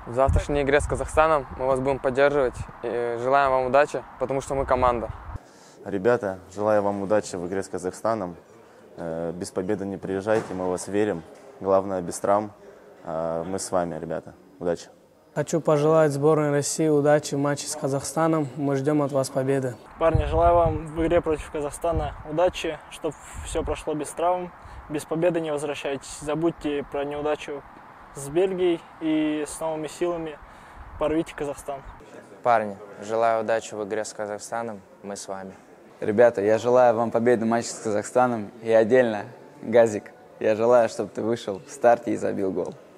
В завтрашней игре с Казахстаном мы вас будем поддерживать и желаем вам удачи, потому что мы команда. Ребята, желаю вам удачи в игре с Казахстаном. Без победы не приезжайте, мы в вас верим. Главное, без травм. Мы с вами, ребята. Удачи. Хочу пожелать сборной России удачи в матче с Казахстаном. Мы ждем от вас победы. Парни, желаю вам в игре против Казахстана удачи, чтобы все прошло без травм. Без победы не возвращайтесь. Забудьте про неудачу с Бельгией и с новыми силами порвите Казахстан. Парни, желаю удачи в игре с Казахстаном. Мы с вами. Ребята, я желаю вам победы в матче с Казахстаном. И отдельно, Газик, я желаю, чтобы ты вышел в старте и забил гол.